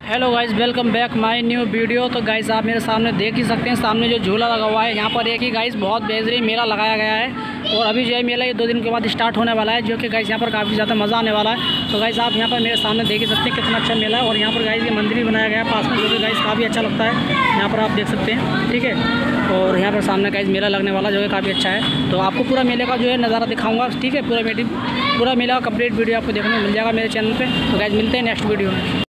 Hello guys, welcome back my new video. तो guys आप मेरे सामने देख ही सकते हैं, सामने जो झूला लगा हुआ है यहाँ पर एक ही गाइस बहुत बेहतरीन मेला लगाया गया है। और अभी जो है मेला ये 2 दिन के बाद स्टार्ट होने वाला है, जो कि गाइस यहाँ पर काफ़ी ज़्यादा मज़ा आने वाला है। तो गाइस आप यहाँ पर मेरे सामने देख ही सकते हैं कितना अच्छा मेला है। और यहाँ पर गाइस ये मंदिर भी बनाया गया है पास में, जो कि गाइस काफ़ी अच्छा लगता है। यहाँ पर आप देख सकते हैं, ठीक है। और यहाँ पर सामने गाइस मेला लगने वाला जो है काफ़ी अच्छा है। तो आपको पूरा मेले का जो है नज़ारा दिखाऊँगा, ठीक है। पूरा मेला का कंप्लीट वीडियो आपको देखने को मिल जाएगा मेरे चैनल पर। तो गाइस मिलते हैं नेक्स्ट वीडियो में।